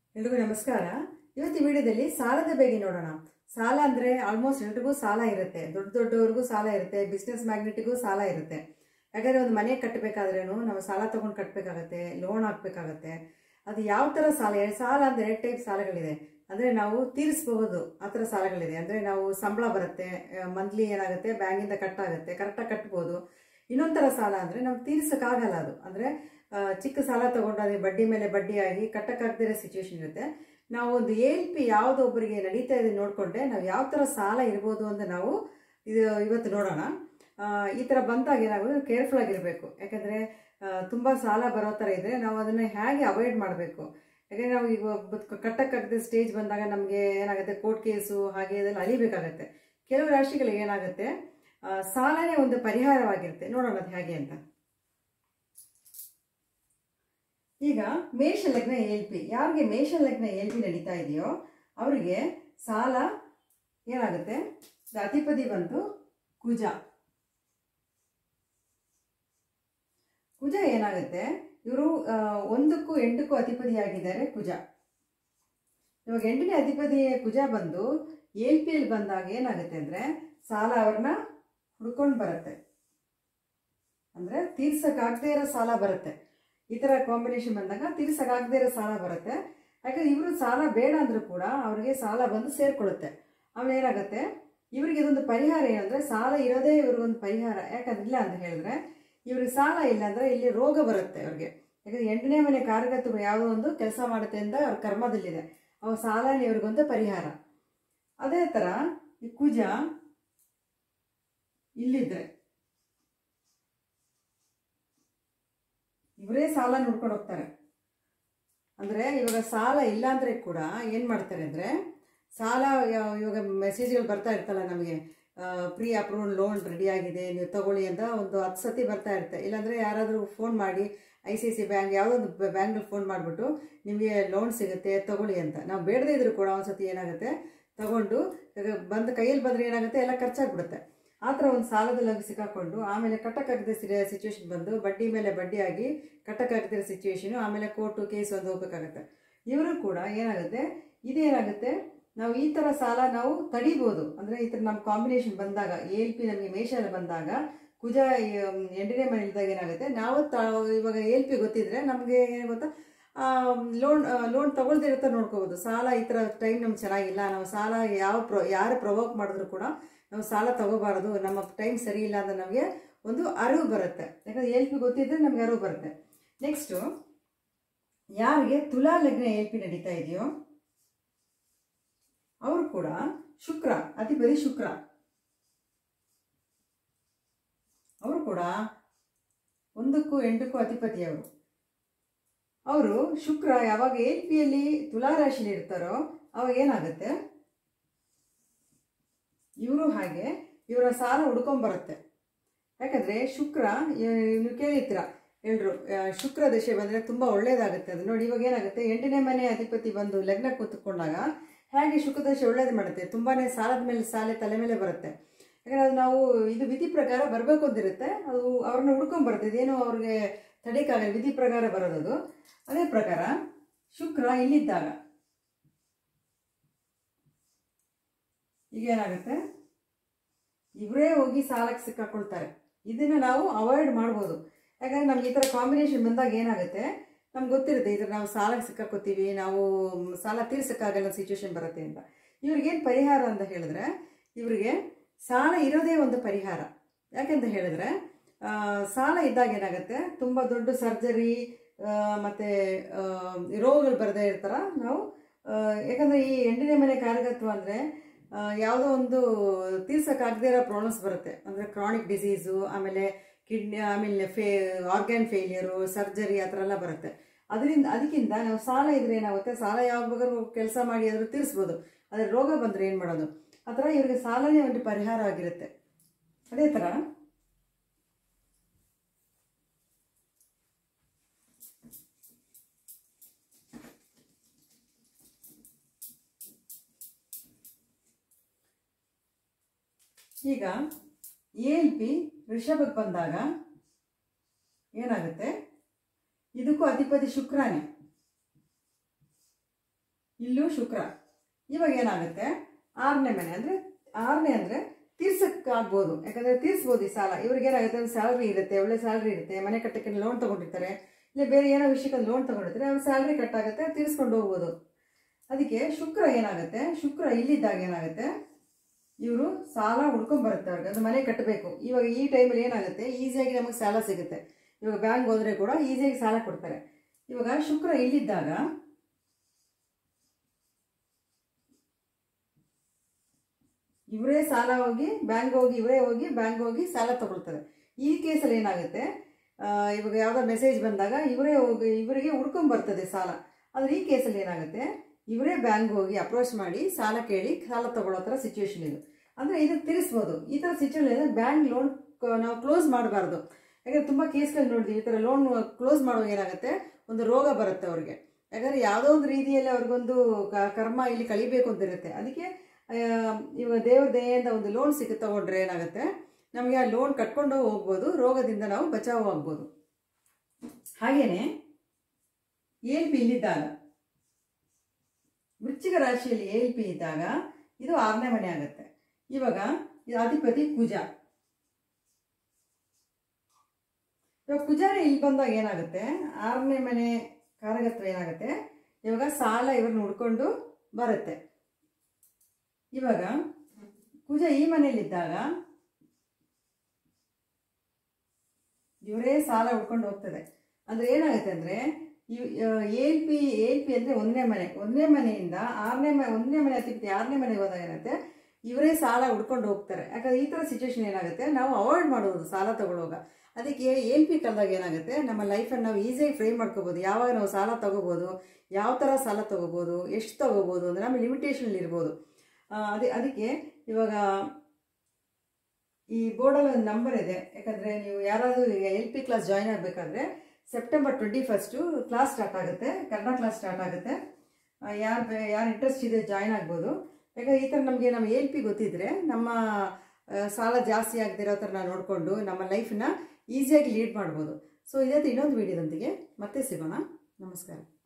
ಎಲ್ರಿಗೂ ನಮಸ್ಕಾರ. ಇವತ್ತು ವಿಡಿಯೋದಲ್ಲಿ ಸಾಲದ ಬಗ್ಗೆ ನೋಡೋಣ. ಸಾಲ ಅಂದ್ರೆ ಆಲ್ಮೋಸ್ಟ್ ಎಲ್ರಿಗೂ ಸಾಲ ಇರುತ್ತೆ. ದೊಡ್ಡವರಿಗೂ ಸಾಲ ಇರುತ್ತೆ, ಬಿಸ್ನೆಸ್ ಮ್ಯಾಗ್ನೆಟಿಗೂ ಸಾಲ ಇರುತ್ತೆ. ಯಾಕಂದ್ರೆ ಒಂದು ಮನೆ ಕಟ್ಟಬೇಕಾದ್ರೇನು ನಾವು ಸಾಲ ತಗೊಂಡು ಕಟ್ಟಬೇಕಾಗತ್ತೆ, ಲೋನ್ ಹಾಕಬೇಕಾಗತ್ತೆ. ಅದು ಯಾವ ತರ ಸಾಲ ಅಂದ್ರೆ 2 ಟೈಪ್ ಸಾಲಗಳಿದೆ. ಅಂದ್ರೆ ನಾವು ತೀರಿಸಬಹುದು ಆ ಥರ ಸಾಲಗಳಿದೆ. ಅಂದ್ರೆ ನಾವು ಸಂಬಳ ಬರುತ್ತೆ, ಮಂತ್ಲಿ ಏನಾಗುತ್ತೆ ಬ್ಯಾಂಕಿಂದ ಕಟ್ಟಾಗುತ್ತೆ, ಕರೆಕ್ಟಾಗಿ ಕಟ್ಬೋದು. ಇನ್ನೊಂಥರ ಸಾಲ ಅಂದ್ರೆ ನಾವು ತೀರಿಸಕ್ಕಾಗಲ್ಲ. ಅದು ಅಂದ್ರೆ ಚಿಕ್ಕ ಸಾಲ ತಗೊಂಡು ಅದೇ ಬಡ್ಡಿ ಮೇಲೆ ಬಡ್ಡಿ ಆಗಿ ಕಟ್ಟಕ್ಕಾಗದಿರೋ ಸಿಚುವೇಶನ್ ಇರುತ್ತೆ. ನಾವು ಒಂದು ALP ಯಾವುದೊಬ್ಬರಿಗೆ ನಡೀತಾ ಇದೆ ನೋಡಿಕೊಂಡ್ರೆ ನಾವು ಯಾವ ಥರ ಸಾಲ ಇರ್ಬೋದು ಅಂತ ನಾವು ಇವತ್ತು ನೋಡೋಣ. ಈ ಥರ ಬಂದಾಗ ಏನಾಗೋದು ಕೇರ್ಫುಲ್ ಆಗಿರಬೇಕು. ಯಾಕಂದರೆ ತುಂಬ ಸಾಲ ಬರೋ ಥರ ಇದ್ದರೆ ನಾವು ಅದನ್ನು ಹೇಗೆ ಅವಾಯ್ಡ್ ಮಾಡಬೇಕು. ಯಾಕಂದರೆ ನಾವು ಈಗ ಕಟ್ಟಕ್ಕಾಗದ ಸ್ಟೇಜ್ ಬಂದಾಗ ನಮಗೆ ಏನಾಗುತ್ತೆ, ಕೋರ್ಟ್ ಕೇಸು ಹಾಗೆ ಇದೆಲ್ಲ ಅಲಿಬೇಕಾಗತ್ತೆ. ಕೆಲವು ರಾಶಿಗಳಿಗೆ ಏನಾಗುತ್ತೆ, ಸಾಲನೇ ಒಂದು ಪರಿಹಾರವಾಗಿರುತ್ತೆ. ನೋಡೋಣ ಅದು ಹೇಗೆ ಅಂತ. ಈಗ ಮೇಷ ಲಗ್ನ ALP, ಯಾರಿಗೆ ಮೇಷ ಲಗ್ನ ALP ನಡೀತಾ ಇದೆಯೋ ಅವರಿಗೆ ಸಾಲ ಏನಾಗುತ್ತೆ, ಅಧಿಪತಿ ಬಂತು ಕುಜ. ಕುಜ ಏನಾಗುತ್ತೆ, ಇವರು 1ಕ್ಕೂ 8ಕ್ಕೂ ಅಧಿಪತಿಯಾಗಿದ್ದಾರೆ ಕುಜ. ಇವಾಗ 8ನೇ ಅಧಿಪತಿ ಕುಜ ಬಂದು ALPಯಲ್ಲಿ ಬಂದಾಗ ಏನಾಗುತ್ತೆ ಅಂದ್ರೆ ಸಾಲ ಅವ್ರನ್ನ ಹುಡ್ಕೊಂಡು ಬರುತ್ತೆ. ಅಂದ್ರೆ ತೀರ್ಸಕ್ಕಾಗದೇ ಇರೋ ಸಾಲ ಬರುತ್ತೆ. ಈ ತರ ಕಾಂಬಿನೇಷನ್ ಬಂದಾಗ ತೀರ್ಸಕ್ಕಾಗದೇ ಇರೋ ಸಾಲ ಬರುತ್ತೆ. ಯಾಕಂದ್ರೆ ಇವರು ಸಾಲ ಬೇಡ ಅಂದ್ರೂ ಕೂಡ ಅವ್ರಿಗೆ ಸಾಲ ಬಂದು ಸೇರ್ಕೊಳ್ಳುತ್ತೆ. ಆಮೇಲೆ ಏನಾಗುತ್ತೆ, ಇವರಿಗೆ ಇದೊಂದು ಪರಿಹಾರ ಏನಂದ್ರೆ, ಸಾಲ ಇರೋದೇ ಇವ್ರಿಗೊಂದು ಪರಿಹಾರ. ಯಾಕಂದ್ರೆ ಇಲ್ಲ ಅಂತ ಹೇಳಿದ್ರೆ ಇವ್ರಿಗೆ ಸಾಲ ಇಲ್ಲ ಅಂದ್ರೆ ಇಲ್ಲಿ ರೋಗ ಬರುತ್ತೆ ಅವ್ರಿಗೆ. ಯಾಕಂದ್ರೆ 8ನೇ ಮನೆ ಕಾರ್ಯಗತರು ಯಾವುದೋ ಒಂದು ಕೆಲಸ ಮಾಡುತ್ತೆ ಅಂತ ಅವ್ರ ಕರ್ಮದಲ್ಲಿದೆ. ಅವ್ರ ಸಾಲನೇ ಇವ್ರಿಗೊಂದು ಪರಿಹಾರ. ಅದೇ ತರ ಈ ಕುಜ ಇಲ್ಲಿದ್ರೆ ಇವರೇ ಸಾಲ ನೋಡ್ಕೊಂಡು ಹೋಗ್ತಾರೆ. ಅಂದ್ರೆ ಇವಾಗ ಸಾಲ ಇಲ್ಲ ಅಂದ್ರೆ ಕೂಡ ಏನ್ ಮಾಡ್ತಾರೆ ಅಂದ್ರೆ, ಸಾಲ ಇವಾಗ ಮೆಸೇಜ್ಗಳು ಬರ್ತಾ ಇರ್ತಲ್ಲ ನಮಗೆ, ಪ್ರೀ ಅಪ್ರೂವ್ಡ್ ಲೋನ್ ರೆಡಿ ಆಗಿದೆ ನೀವು ತಗೊಳ್ಳಿ ಅಂತ ಒಂದು 10 ಸತಿ ಬರ್ತಾ ಇರುತ್ತೆ. ಇಲ್ಲಾಂದ್ರೆ ಯಾರಾದರೂ ಫೋನ್ ಮಾಡಿ ICICI ಬ್ಯಾಂಕ್ ಯಾವುದೊಂದು ಬ್ಯಾಂಕಲ್ಲಿ ಫೋನ್ ಮಾಡಿಬಿಟ್ಟು ನಿಮಗೆ ಲೋನ್ ಸಿಗುತ್ತೆ ತಗೊಳ್ಳಿ ಅಂತ. ನಾವು ಬೇಡದೇ ಇದ್ರು ಕೂಡ ಒಂದ್ಸತಿ ಏನಾಗುತ್ತೆ, ತಗೊಂಡು ಬಂದು ಕೈಯಲ್ಲಿ ಬಂದ್ರೆ ಏನಾಗುತ್ತೆ, ಎಲ್ಲ ಖರ್ಚಾಗ್ಬಿಡುತ್ತೆ. ಆ ಥರ ಒಂದು ಸಾಲದಲ್ಲಿ ಸಿಕ್ಕಾಕೊಂಡು ಆಮೇಲೆ ಕಟ್ಟಕ್ಕಾಗದೆ ಸಿಚುವೇಶನ್ ಬಂದು ಬಡ್ಡಿ ಮೇಲೆ ಬಡ್ಡಿ ಆಗಿ ಕಟ್ಟಕ್ಕಾಗದಿರೋ ಸಿಚುವೇಶನು, ಆಮೇಲೆ ಕೋರ್ಟು ಕೇಸು ಒಂದು ಹೋಗ್ಬೇಕಾಗತ್ತೆ. ಇವರು ಕೂಡ ಏನಾಗುತ್ತೆ, ಇದೇನಾಗುತ್ತೆ, ನಾವು ಈ ಥರ ಸಾಲ ನಾವು ತಡಿಬೋದು. ಅಂದರೆ ಈ ಥರ ನಮ್ಮ ಕಾಂಬಿನೇಷನ್ ಬಂದಾಗ ALP ನಮಗೆ ಮೇಷಲ್ಲಿ ಬಂದಾಗ ಕುಜ 8ನೇ ಮನೆಯಲ್ಲಿದ್ದಾಗ ಏನಾಗುತ್ತೆ, ನಾವು ಇವಾಗ ALP ಗೊತ್ತಿದ್ರೆ ನಮಗೆ ಏನು ಗೊತ್ತಾ, ಲೋನ್ ತಗೊಳ್ದೇ ಇರುತ್ತೆ ನೋಡ್ಕೋಬೋದು. ಸಾಲ ಈ ಥರ ಟೈಮ್ ನಮ್ಗೆ ಚೆನ್ನಾಗಿಲ್ಲ, ನಾವು ಸಾಲ ಯಾರು ಪ್ರವೋಕ್ ಮಾಡಿದ್ರು ಕೂಡ ನಾವು ಸಾಲ ತಗೋಬಾರದು, ನಮ್ಮ ಟೈಮ್ ಸರಿ ಇಲ್ಲ ಅಂತ ನಮಗೆ ಒಂದು ಅರಿವು ಬರುತ್ತೆ. ಯಾಕಂದ್ರೆ ALP ಗೊತ್ತಿದ್ರೆ ನಮ್ಗೆ ಅರಿವು ಬರುತ್ತೆ. ನೆಕ್ಸ್ಟು ಯಾರಿಗೆ ತುಲಾ ಲಗ್ನ ALP ನಡೀತಾ ಇದೆಯೋ ಅವರು ಕೂಡ ಶುಕ್ರ, ಅಧಿಪತಿ ಶುಕ್ರ, ಅವರು ಕೂಡ 1ಕ್ಕೂ 8ಕ್ಕೂ ಅಧಿಪತಿ. ಅವರು ಶುಕ್ರ ಯಾವಾಗ ALPಯಲ್ಲಿ ತುಲಾ ರಾಶಿಲಿ ಇರ್ತಾರೋ ಅವಾಗ ಏನಾಗುತ್ತೆ, ಇವರು ಹಾಗೆ ಇವರ ಸಾಲ ಹುಡ್ಕೊಂಬರುತ್ತೆ. ಯಾಕಂದ್ರೆ ಶುಕ್ರ, ನೀವು ಕೇಳಿರ್ತೀರ ಎಲ್ರು, ಶುಕ್ರ ದಶೆ ಬಂದರೆ ತುಂಬ ಒಳ್ಳೇದಾಗುತ್ತೆ. ಅದು ನೋಡಿ, ಇವಾಗ ಏನಾಗುತ್ತೆ, 8ನೇ ಮನೆ ಅಧಿಪತಿ ಬಂದು ಲಗ್ನ ಕೂತ್ಕೊಂಡಾಗ ಹೇಗೆ ಶುಕ್ರ ದಶೆ ಒಳ್ಳೇದು ಮಾಡುತ್ತೆ, ತುಂಬಾನೇ ಸಾಲದ ಮೇಲೆ ಸಾಲ ತಲೆ ಮೇಲೆ ಬರುತ್ತೆ. ಯಾಕಂದ್ರೆ ಅದು ನಾವು ಇದು ವಿಧಿ ಪ್ರಕಾರ ಬರಬೇಕು ಅಂತಿರುತ್ತೆ, ಅದು ಅವ್ರನ್ನ ಹುಡ್ಕೊಂಬರುತ್ತೆ. ಇದೇನು ಅವ್ರಿಗೆ ತಡೀಕಾಗಲ್ಲ, ವಿಧಿ ಪ್ರಕಾರ ಬರೋದು. ಅದೇ ಪ್ರಕಾರ ಶುಕ್ರ ಇಲ್ಲಿದ್ದಾಗ ಈಗ ಏನಾಗುತ್ತೆ, ಇವರೇ ಹೋಗಿ ಸಾಲಕ್ಕೆ ಸಿಕ್ಕಾಕೊಳ್ತಾರೆ. ಇದನ್ನ ನಾವು ಅವಾಯ್ಡ್ ಮಾಡ್ಬೋದು. ಯಾಕಂದ್ರೆ ನಮ್ಗೆ ಈ ಥರ ಕಾಂಬಿನೇಷನ್ ಬಂದಾಗ ಏನಾಗುತ್ತೆ, ನಮ್ಗೆ ಗೊತ್ತಿರುತ್ತೆ ಇದ್ರ ನಾವು ಸಾಲಕ್ಕೆ ಸಿಕ್ಕಾಕೋತೀವಿ, ನಾವು ಸಾಲ ತೀರ್ಸಕ್ಕಾಗಲ್ಲ ಸಿಚುವೇಶನ್ ಬರುತ್ತೆ ಅಂತ. ಇವ್ರಿಗೇನು ಪರಿಹಾರ ಅಂತ ಹೇಳಿದ್ರೆ, ಇವರಿಗೆ ಸಾಲ ಇರೋದೇ ಒಂದು ಪರಿಹಾರ. ಯಾಕೆಂತ ಹೇಳಿದ್ರೆ ಸಾಲ ಇದ್ದಾಗ ಏನಾಗುತ್ತೆ, ತುಂಬ ದೊಡ್ಡ ಸರ್ಜರಿ ಮತ್ತು ರೋಗಗಳು ಬರದೇ ಇರ್ತಾರ ನಾವು. ಯಾಕಂದರೆ ಈ 8ನೇ ಮನೆ ಕಾರ್ಯಗತ್ವ ಅಂದರೆ ಯಾವುದೋ ಒಂದು ತೀರ್ಸಕ್ಕಾಗದೇ ಇರೋ ಪ್ರಾಬ್ಲಮ್ಸ್ ಬರುತ್ತೆ. ಅಂದರೆ ಕ್ರಾನಿಕ್ ಡಿಸೀಸು, ಆಮೇಲೆ ಕಿಡ್ನಿ, ಆಮೇಲೆ ಆರ್ಗ್ಯಾನ್ ಫೇಲಿಯರು, ಸರ್ಜರಿ ಆ ಥರ ಎಲ್ಲ ಬರುತ್ತೆ. ಅದಕ್ಕಿಂತ ನಾವು ಸಾಲ ಇದ್ರೆ ಏನಾಗುತ್ತೆ, ಸಾಲ ಯಾವಾಗ ಬೇಕಾದ್ರೂ ಕೆಲಸ ಮಾಡಿ ಆದರೂ ತೀರಿಸ್ಬೋದು. ಆದರೆ ರೋಗ ಬಂದರೆ ಏನು ಮಾಡೋದು, ಆ ಥರ ಇವರಿಗೆ ಸಾಲನೇ ಒಂದು ಪರಿಹಾರ ಆಗಿರುತ್ತೆ. ಅದೇ ಥರ ಈಗ ALP ಋಷಭಕ್ಕೆ ಬಂದಾಗ ಏನಾಗುತ್ತೆ, ಇದಕ್ಕೂ ಅಧಿಪತಿ ಶುಕ್ರನೇ. ಇಲ್ಲೂ ಶುಕ್ರ. ಇವಾಗ ಏನಾಗುತ್ತೆ, 6ನೇ ಮನೆ ಅಂದರೆ 6ನೇ ಅಂದರೆ ತೀರ್ಸಕ್ಕಾಗ್ಬೋದು, ಯಾಕಂದರೆ ತೀರಿಸ್ಬೋದು ಈ ಸಾಲ. ಇವ್ರಿಗೆ ಏನಾಗುತ್ತೆ, ಒಂದು ಸ್ಯಾಲ್ರಿ ಇರುತ್ತೆ, ಒಳ್ಳೆ ಸ್ಯಾಲ್ರಿ ಇರುತ್ತೆ, ಮನೆ ಕಟ್ಟಕ್ಕೆ ಲೋನ್ ತೊಗೊಂಡಿರ್ತಾರೆ, ಇಲ್ಲ ಬೇರೆ ಏನೋ ವಿಷಯಕ್ಕೆ ಲೋನ್ ತೊಗೊಂಡಿರ್ತಾರೆ, ಅವ್ರ ಸ್ಯಾಲ್ರಿ ಕಟ್ಟಾಗುತ್ತೆ, ತೀರಿಸ್ಕೊಂಡು ಹೋಗ್ಬೋದು. ಅದಕ್ಕೆ ಶುಕ್ರ ಏನಾಗುತ್ತೆ, ಶುಕ್ರ ಇಲ್ಲಿದ್ದಾಗ ಏನಾಗುತ್ತೆ, ಇವರು ಸಾಲ ಹುಡ್ಕೊಂಡ್ಬರುತ್ತೆ ಅವ್ರಿಗೆ, ಅದು ಮನೆ ಕಟ್ಟಬೇಕು. ಇವಾಗ ಈ ಟೈಮಲ್ಲಿ ಏನಾಗುತ್ತೆ, ಈಸಿಯಾಗಿ ನಮಗೆ ಸಾಲ ಸಿಗುತ್ತೆ. ಇವಾಗ ಬ್ಯಾಂಕ್ ಹೋದರೆ ಕೂಡ ಈಸಿಯಾಗಿ ಸಾಲ ಕೊಡ್ತಾರೆ. ಇವಾಗ ಶುಕ್ರ ಇಲ್ಲಿದ್ದಾಗ ಇವರೇ ಸಾಲ ಹೋಗಿ ಬ್ಯಾಂಕ್ ಹೋಗಿ, ಇವರೇ ಹೋಗಿ ಬ್ಯಾಂಕ್ ಹೋಗಿ ಸಾಲ ತಗೊಳ್ತಾರೆ. ಈ ಕೇಸಲ್ಲಿ ಏನಾಗುತ್ತೆ, ಇವಾಗ ಯಾವುದೋ ಮೆಸೇಜ್ ಬಂದಾಗ ಇವರೇ ಹೋಗಿ ಇವರಿಗೆ ಹುಡ್ಕೊಂಬರ್ತದೆ ಸಾಲ. ಆದರೆ ಈ ಕೇಸಲ್ಲಿ ಏನಾಗುತ್ತೆ, ಇವರೇ ಬ್ಯಾಂಕ್ ಹೋಗಿ ಅಪ್ರೋಚ್ ಮಾಡಿ ಸಾಲ ಕೇಳಿ ಸಾಲ ತಗೊಳ್ಳೋ ಥರ ಸಿಚುವೇಶನ್ ಇದು. ಅಂದರೆ ಇದನ್ನು ತಿಳಿಸ್ಬೋದು. ಈ ಥರ ಸಿಚುವೇಶನ್ ಬ್ಯಾಂಕ್ ಲೋನ್ ನಾವು ಕ್ಲೋಸ್ ಮಾಡಬಾರ್ದು. ಯಾಕಂದರೆ ತುಂಬ ಕೇಸ್ಗಳು ನೋಡಿದ್ವಿ, ಈ ಥರ ಲೋನ್ ಕ್ಲೋಸ್ ಮಾಡುವಾಗ ಏನಾಗುತ್ತೆ, ಒಂದು ರೋಗ ಬರುತ್ತೆ ಅವ್ರಿಗೆ. ಯಾಕಂದರೆ ಯಾವುದೋ ಒಂದು ರೀತಿಯಲ್ಲಿ ಅವ್ರಿಗೊಂದು ಕರ್ಮ ಇಲ್ಲಿ ಕಳಿಬೇಕು ಅಂತ ಇರುತ್ತೆ. ಅದಕ್ಕೆ ಇವಾಗ ದೇವ್ರ ದಯೆಯಿಂದ ಒಂದು ಲೋನ್ ತಗೊಂಡ್ರೆ ಏನಾಗುತ್ತೆ, ನಮಗೆ ಆ ಲೋನ್ ಕಟ್ಕೊಂಡು ಹೋಗ್ಬೋದು, ರೋಗದಿಂದ ನಾವು ಬಚಾವ್ ಆಗ್ಬೋದು. ಹಾಗೆಯೇ ALP ಇಲ್ಲಿದ್ದಾಗ, ವೃಶ್ಚಿಕ ರಾಶಿಯಲ್ಲಿ ALP ಇದ್ದಾಗ ಇದು 6ನೇ ಮನೆ ಆಗುತ್ತೆ. ಇವಾಗ ಇದು ಅಧಿಪತಿ ಕುಜ. ಇವಾಗ ಕುಜಾನೇ ಇಲ್ಲಿ ಬಂದಾಗ ಏನಾಗುತ್ತೆ, 6ನೇ ಮನೆ ಕಾರಕತ್ವ ಏನಾಗುತ್ತೆ, ಇವಾಗ ಸಾಲ ಇವ್ರನ್ನ ಹುಡ್ಕೊಂಡು ಬರುತ್ತೆ. ಇವಾಗ ಕುಜ ಈ ಮನೆಯಲ್ಲಿದ್ದಾಗ ಇವರೇ ಸಾಲ ಹುಡ್ಕೊಂಡು ಹೋಗ್ತದೆ. ಅಂದರೆ ಏನಾಗುತ್ತೆ ಅಂದರೆ ALP ಅಂದರೆ 1ನೇ ಮನೆ, 1ನೇ ಮನೆಯಿಂದ 1ನೇ ಮನೆ ಅತಿಪತಿ 6ನೇ ಮನೆಗೆ ಹೋದಾಗ ಏನಾಗುತ್ತೆ, ಇವರೇ ಸಾಲ ಹುಡ್ಕೊಂಡು ಹೋಗ್ತಾರೆ. ಯಾಕಂದರೆ ಈ ಥರ ಸಿಚುವೇಶನ್ ಏನಾಗುತ್ತೆ, ನಾವು ಅವಾಯ್ಡ್ ಮಾಡೋದು ಸಾಲ ತಗೊಳ್ಳುವಾಗ. ಅದಕ್ಕೆ ALP ಕಳೆದಾಗ ಏನಾಗುತ್ತೆ, ನಮ್ಮ ಲೈಫನ್ನು ನಾವು ಈಸಿಯಾಗಿ ಫ್ರೇಮ್ ಮಾಡ್ಕೋಬೋದು. ಯಾವಾಗ ನಾವು ಸಾಲ ತೊಗೋಬೋದು, ಯಾವ ಥರ ಸಾಲ ತೊಗೋಬೋದು, ಎಷ್ಟು ತೊಗೋಬೋದು ಅಂದರೆ ನಮ್ಮ ಲಿಮಿಟೇಷನಲ್ಲಿ ಇರ್ಬೋದು. ಅದಕ್ಕೆ ಇವಾಗ ಈ ಬೋರ್ಡಲ್ಲಿ ಒಂದು ನಂಬರ್ ಇದೆ. ಯಾಕಂದರೆ ನೀವು ಯಾರಾದರೂ LP ಕ್ಲಾಸ್ ಜಾಯ್ನ್ ಆಗಬೇಕಾದ್ರೆ ಸೆಪ್ಟೆಂಬರ್ 21 ಕ್ಲಾಸ್ ಸ್ಟಾರ್ಟ್ ಆಗುತ್ತೆ, ಕನ್ನಡ ಕ್ಲಾಸ್ ಸ್ಟಾರ್ಟ್ ಆಗುತ್ತೆ. ಯಾರು ಇಂಟ್ರೆಸ್ಟ್ ಇದೆ ಜಾಯ್ನ್ ಆಗ್ಬೋದು. ಯಾಕಂದರೆ ಈ ಥರ ನಮಗೆ ನಮ್ಮ ALP ಗೊತ್ತಿದ್ದರೆ ನಮ್ಮ ಸಾಲ ಜಾಸ್ತಿ ಆಗದಿರೋ ಥರ ನಾವು ನೋಡಿಕೊಂಡು ನಮ್ಮ ಲೈಫನ್ನ ಈಸಿಯಾಗಿ ಲೀಡ್ ಮಾಡ್ಬೋದು. ಸೊ ಇದೇ ಇನ್ನೊಂದು ವಿಡಿಯೋದೊಂದಿಗೆ ಮತ್ತೆ ಸಿಗೋಣ. ನಮಸ್ಕಾರ.